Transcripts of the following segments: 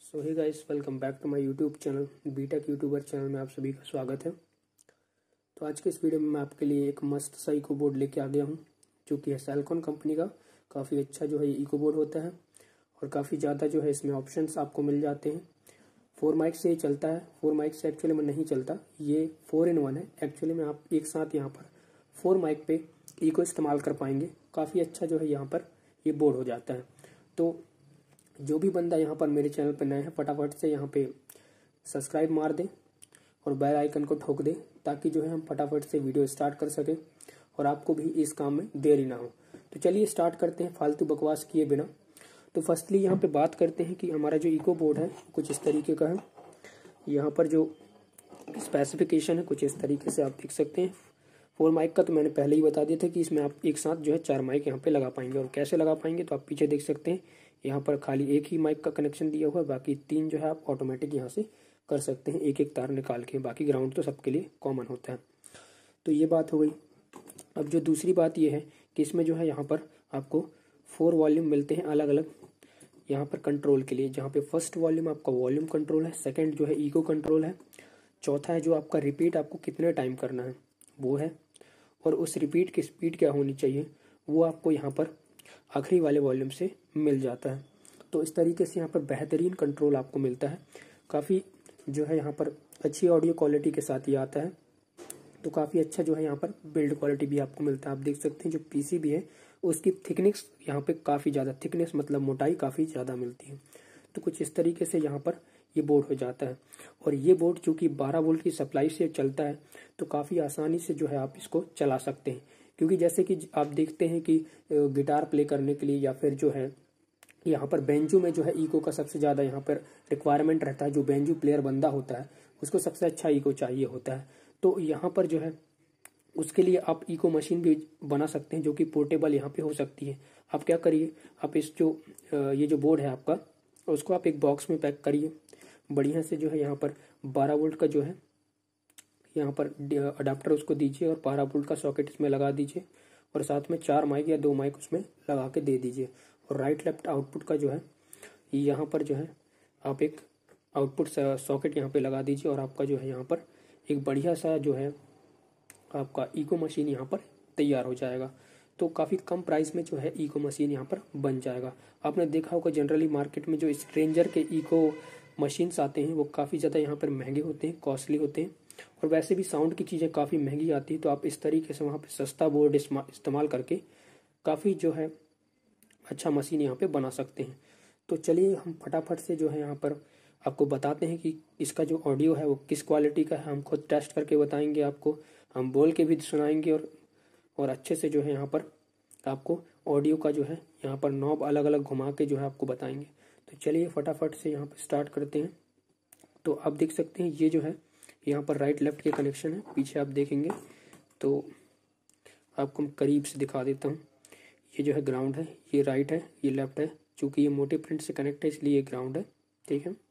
So hey guys, welcome back to my YouTube channel BTech YouTuber channel में आप सभी का स्वागत है। तो आज के इस वीडियो में मैं आपके लिए एक मस्त सा इको बोर्ड लेके आ गया हूँ, जो कि है सेल्कॉन कंपनी का। काफ़ी अच्छा जो है इको बोर्ड होता है और काफ़ी ज़्यादा जो है इसमें ऑप्शंस आपको मिल जाते हैं। 4 माइक से ये चलता है, 4 माइक से एक्चुअली में नहीं चलता, ये 4-in-1 है। एक्चुअली में आप एक साथ यहाँ पर 4 माइक पे इको इस्तेमाल कर पाएंगे। काफ़ी अच्छा जो है यहाँ पर ये बोर्ड हो जाता है। तो जो भी बंदा यहाँ पर मेरे चैनल पर नया है, फटाफट से यहाँ पे सब्सक्राइब मार दें और बेल आइकन को ठोक दें, ताकि जो है हम फटाफट से वीडियो स्टार्ट कर सकें और आपको भी इस काम में देरी ना हो। तो चलिए स्टार्ट करते हैं फालतू बकवास किए बिना। तो फर्स्टली यहाँ पे बात करते हैं कि हमारा जो इको बोर्ड है कुछ इस तरीके का है। यहाँ पर जो स्पेसिफिकेशन है कुछ इस तरीके से आप देख सकते हैं। 4 माइक का तो मैंने पहले ही बता दिया था कि इसमें आप एक साथ जो है 4 माइक यहाँ पे लगा पाएंगे। और कैसे लगा पाएंगे तो आप पीछे देख सकते हैं, यहाँ पर खाली एक ही माइक का कनेक्शन दिया हुआ है, बाकी 3 जो है आप ऑटोमेटिक यहाँ से कर सकते हैं एक एक तार निकाल के। बाकी ग्राउंड तो सबके लिए कॉमन होता है। तो ये बात हो गई। अब जो दूसरी बात ये है कि इसमें जो है यहाँ पर आपको 4 वॉल्यूम मिलते हैं अलग अलग यहाँ पर कंट्रोल के लिए। जहाँ पे फर्स्ट वॉल्यूम आपका वॉल्यूम कंट्रोल है, सेकंड जो है इको कंट्रोल है, चौथा है जो आपका रिपीट आपको कितने टाइम करना है वो है, और उस रिपीट की स्पीड क्या होनी चाहिए वो आपको यहाँ पर आखिरी वाले वॉल्यूम से मिल जाता है। तो इस तरीके से यहाँ पर बेहतरीन कंट्रोल आपको मिलता है। काफ़ी जो है यहाँ पर अच्छी ऑडियो क्वालिटी के साथ ये आता है। तो काफ़ी अच्छा जो है यहाँ पर बिल्ड क्वालिटी भी आपको मिलता है। आप देख सकते हैं जो पीसीबी है उसकी थिकनेस यहाँ पे काफ़ी ज़्यादा, थिकनेस मतलब मोटाई काफ़ी ज़्यादा मिलती है। तो कुछ इस तरीके से यहाँ पर ये बोर्ड हो जाता है। और ये बोर्ड चूँकि 12 वोल्ट की सप्लाई से चलता है तो काफ़ी आसानी से जो है आप इसको चला सकते हैं। क्योंकि जैसे कि आप देखते हैं कि गिटार प्ले करने के लिए या फिर जो है यहाँ पर बेंजो में जो है इको का सबसे ज़्यादा यहाँ पर रिक्वायरमेंट रहता है। जो बेंजो प्लेयर बंदा होता है उसको सबसे अच्छा इको चाहिए होता है। तो यहाँ पर जो है उसके लिए आप इको मशीन भी बना सकते हैं, जो कि पोर्टेबल यहाँ पे हो सकती है। आप क्या करिए, आप इस जो ये जो बोर्ड है आपका, उसको आप एक बॉक्स में पैक करिए बढ़िया से। जो है यहाँ पर 12 वोल्ट का जो है यहाँ पर अडाप्टर उसको दीजिए और 12 वोल्ट का सॉकेट इसमें लगा दीजिए और साथ में 4 माइक या 2 माइक उसमें लगा के दे दीजिए। और राइट लेफ्ट आउटपुट का जो है यहाँ पर जो है आप एक आउटपुट सॉकेट यहाँ पे लगा दीजिए और आपका जो है यहाँ पर एक बढ़िया सा जो है आपका इको मशीन यहाँ पर तैयार हो जाएगा। तो काफ़ी कम प्राइस में जो है इको मशीन यहाँ पर बन जाएगा। आपने देखा होगा जनरली मार्केट में जो स्ट्रेंजर के इको मशीन्स आते हैं वो काफ़ी ज़्यादा यहाँ पर महंगे होते हैं, कॉस्टली होते हैं, और वैसे भी साउंड की चीज़ें काफ़ी महंगी आती है। तो आप इस तरीके से वहाँ पे सस्ता बोर्ड इस्तेमाल करके काफ़ी जो है अच्छा मशीन यहाँ पे बना सकते हैं। तो चलिए हम फटाफट से जो है यहाँ पर आपको बताते हैं कि इसका जो ऑडियो है वो किस क्वालिटी का है। हम खुद टेस्ट करके बताएंगे आपको, हम बोल के भी सुनाएंगे और अच्छे से जो है यहाँ पर आपको ऑडियो का जो है यहाँ पर नॉब अलग अलग घुमा के जो है आपको बताएंगे। तो चलिए फटाफट से यहाँ पर स्टार्ट करते हैं। तो आप देख सकते हैं ये जो है यहाँ पर राइट लेफ्ट के कनेक्शन है। पीछे आप देखेंगे तो आपको मैं करीब से दिखा देता हूँ। ये जो है ग्राउंड है, ये राइट है, ये लेफ्ट है। चूँकि ये मोटे प्रिंट से कनेक्ट है इसलिए ये ग्राउंड है, ठीक है।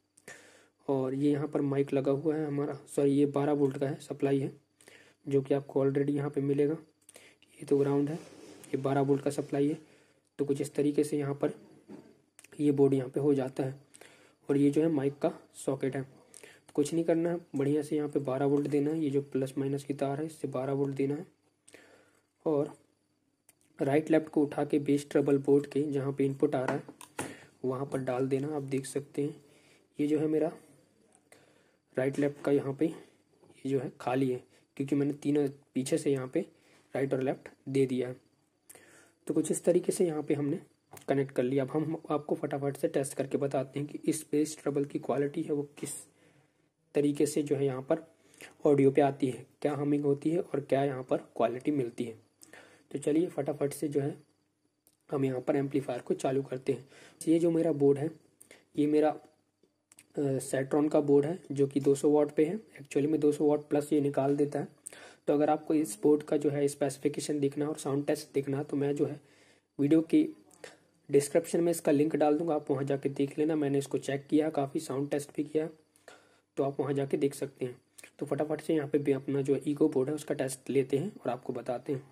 और ये यहाँ पर माइक लगा हुआ है हमारा, सॉरी ये 12 वोल्ट का है, सप्लाई है, जो कि आपको ऑलरेडी यहाँ पे मिलेगा। ये तो ग्राउंड है, ये 12 वोल्ट का सप्लाई है। तो कुछ इस तरीके से यहाँ पर ये बोर्ड यहाँ पे हो जाता है। और ये जो है माइक का सॉकेट है। तो कुछ नहीं करना है, बढ़िया से यहाँ पे 12 वोल्ट देना है। ये जो प्लस माइनस की तार है इससे 12 वोल्ट देना है और राइट लेफ्ट को उठा के बेस ट्रबल बोर्ड के जहाँ पे इनपुट आ रहा है वहाँ पर डाल देना। आप देख सकते हैं ये जो है मेरा राइट लेफ्ट का यहाँ पे ये जो है खाली है, क्योंकि मैंने तीनों पीछे से यहाँ पे राइट और लेफ्ट दे दिया है। तो कुछ इस तरीके से यहाँ पे हमने कनेक्ट कर लिया। अब हम आपको फटाफट से टेस्ट करके बताते हैं कि इस बेस ट्रबल की क्वालिटी है वो किस तरीके से जो है यहाँ पर ऑडियो पे आती है, क्या हमिंग होती है और क्या यहाँ पर क्वालिटी मिलती है। तो चलिए फटाफट से जो है हम यहाँ पर एम्पलीफायर को चालू करते हैं। ये जो मेरा बोर्ड है ये मेरा सेट्रॉन का बोर्ड है, जो कि 200 वाट पे है। एक्चुअली में 200 वाट प्लस ये निकाल देता है। तो अगर आपको इस बोर्ड का जो है स्पेसिफिकेशन देखना और साउंड टेस्ट देखना तो मैं जो है वीडियो की डिस्क्रिप्शन में इसका लिंक डाल दूंगा, आप वहाँ जाके देख लेना। मैंने इसको चेक किया, काफ़ी साउंड टेस्ट भी किया, तो आप वहाँ जाके देख सकते हैं। तो फटाफट से यहाँ पे भी अपना जो इको बोर्ड है उसका टेस्ट लेते हैं और आपको बताते हैं।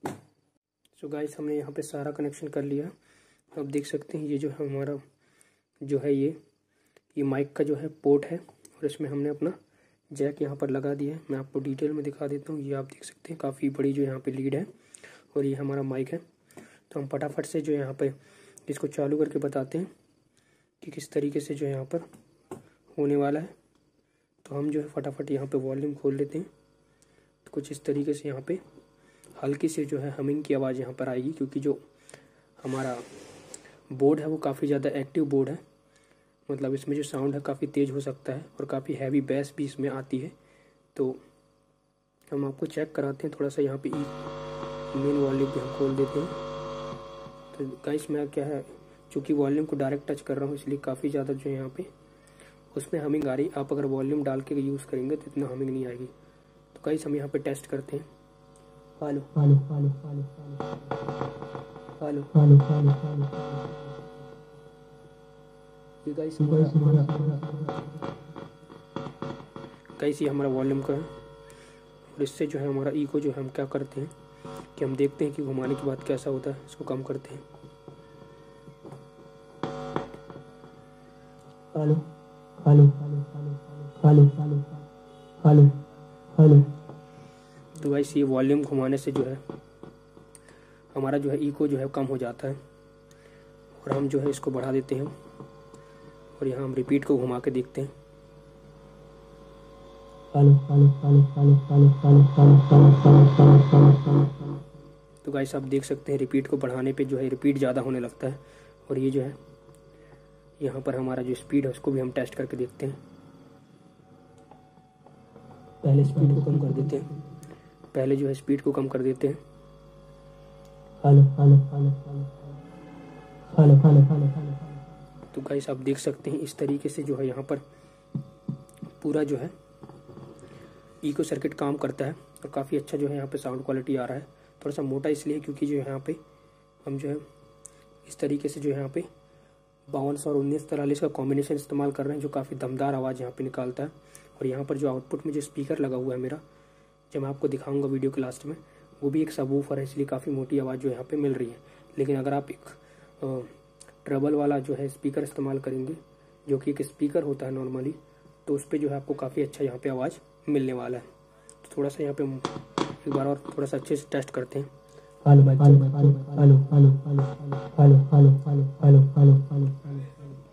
सो गाइस हमने यहाँ पे सारा कनेक्शन कर लिया। आप देख सकते हैं ये जो है हमारा जो है ये माइक का जो है पोर्ट है और इसमें हमने अपना जैक यहाँ पर लगा दिया है। मैं आपको डिटेल में दिखा देता हूँ। ये आप देख सकते हैं काफ़ी बड़ी जो यहाँ पे लीड है और ये हमारा माइक है। तो हम फटाफट से जो यहाँ पे इसको चालू करके बताते हैं कि किस तरीके से जो है यहाँ पर होने वाला है। तो हम जो है फटाफट यहाँ पे वॉल्यूम खोल लेते हैं। तो कुछ इस तरीके से यहाँ पे हल्की से जो है हमिंग की आवाज़ यहाँ पर आएगी, क्योंकि जो हमारा बोर्ड है वो काफ़ी ज़्यादा एक्टिव बोर्ड है। मतलब इसमें जो साउंड है काफ़ी तेज़ हो सकता है और काफ़ी हैवी बेस भी इसमें आती है। तो हम आपको चेक कराते हैं। थोड़ा सा यहाँ पे मेन वॉल्यूम भी हम खोल देते हैं। तो गाइस मैं क्या है, चूँकि वॉल्यूम को डायरेक्ट टच कर रहा हूँ इसलिए काफ़ी ज़्यादा जो है यहाँ पे उसमें हमिंग आ रही। आप अगर वॉल्यूम डाल के यूज़ करेंगे तो इतना हमिंग नहीं आएगी। तो गाइस हम यहाँ पे टेस्ट करते हैं। Hello hello hello hello hello hello hello hello. ये गाइस ये हमारा वॉल्यूम का है और इससे जो है हमारा इको जो है हम क्या करते हैं कि हम देखते हैं कि घुमाने के बाद कैसा होता है। इसको कम करते हैं। Hello hello hello hello hello hello hello. तो गाइस ये वॉल्यूम घुमाने से जो है हमारा जो है इको जो है कम हो जाता है और हम जो है इसको बढ़ा देते हैं और यहाँ हम रिपीट को घुमा के देखते हैं। तो गाइस आप देख सकते हैं रिपीट को बढ़ाने पे जो है रिपीट ज़्यादा होने लगता है और ये जो है यहाँ पर हमारा जो स्पीड है उसको भी हम टेस्ट करके देखते हैं। पहले स्पीड को कम कर देते हैं। पहले जो है स्पीड को कम कर देते हैं। Hello hello hello hello hello hello hello. तो गाइस आप देख सकते हैं इस तरीके से जो है यहाँ पर पूरा जो है इको सर्किट काम करता है और काफ़ी अच्छा जो है यहाँ पे साउंड क्वालिटी आ रहा है। थोड़ा सा मोटा इसलिए क्योंकि जो यहाँ पे हम जो है इस तरीके से जो यहाँ पे 52 और 1943 का कॉम्बिनेशन इस्तेमाल कर रहे हैं, जो काफ़ी दमदार आवाज़ यहाँ पे निकालता है। और यहाँ पर जो आउटपुट में जो स्पीकर लगा हुआ है मेरा, जो मैं आपको दिखाऊंगा वीडियो के लास्ट में, वो भी एक सबवूफर है, इसलिए काफ़ी मोटी आवाज़ जो यहाँ पे मिल रही है। लेकिन अगर आप एक ट्रबल वाला जो है स्पीकर इस्तेमाल करेंगे, जो कि एक स्पीकर होता है नॉर्मली, तो उस पर जो है आपको काफ़ी अच्छा यहाँ पे आवाज़ मिलने वाला है। तो थोड़ा सा यहाँ पे एक बार और थोड़ा सा अच्छे से टेस्ट करते हैं। Hello hello hello hello hello hello hello hello hello hello hello.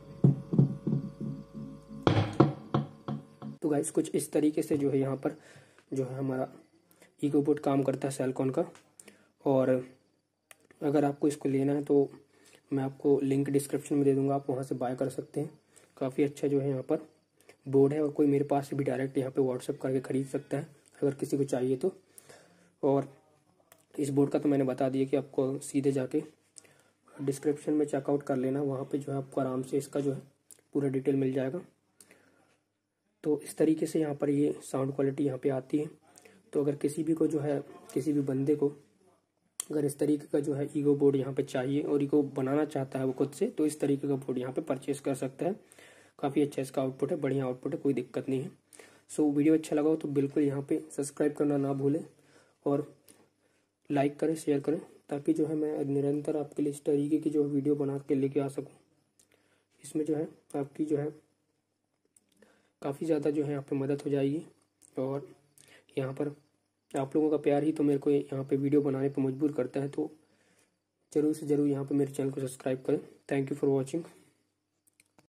तो गाइस कुछ इस तरीके से जो है यहाँ पर जो है हमारा इको बोर्ड काम करता है सेलकॉन का। और अगर आपको इसको लेना है तो मैं आपको लिंक डिस्क्रिप्शन में दे दूंगा, आप वहाँ से बाय कर सकते हैं। काफ़ी अच्छा जो है यहाँ पर बोर्ड है और कोई मेरे पास से भी डायरेक्ट यहाँ पे व्हाट्सएप करके ख़रीद सकता है अगर किसी को चाहिए तो। और इस बोर्ड का तो मैंने बता दिया कि आपको सीधे जाके डिस्क्रिप्शन में चेकआउट कर लेना, वहाँ पे जो है आपको आराम से इसका जो है पूरा डिटेल मिल जाएगा। तो इस तरीके से यहाँ पर ये साउंड क्वालिटी यहाँ पे आती है। तो अगर किसी भी को जो है किसी भी बंदे को अगर इस तरीके का जो है ईगो बोर्ड यहाँ पे चाहिए और ईगो बनाना चाहता है वो खुद से, तो इस तरीके का बोर्ड यहाँ पे परचेस कर सकता है। काफ़ी अच्छा इसका आउटपुट है, बढ़िया आउटपुट है, कोई दिक्कत नहीं है। सो वीडियो अच्छा लगा हो तो बिल्कुल यहाँ पे सब्सक्राइब करना ना भूलें और लाइक करें, शेयर करें, ताकि जो है मैं निरंतर आपके लिए इस तरीके की जो वीडियो बना के लेके आ सकूँ। इसमें जो है आपकी जो है काफ़ी ज़्यादा जो है यहाँ पे मदद हो जाएगी। और यहाँ पर आप लोगों का प्यार ही तो मेरे को यहाँ पे वीडियो बनाने पे मजबूर करता है। तो ज़रूर से ज़रूर यहाँ पे मेरे चैनल को सब्सक्राइब करें। Thank you for watching.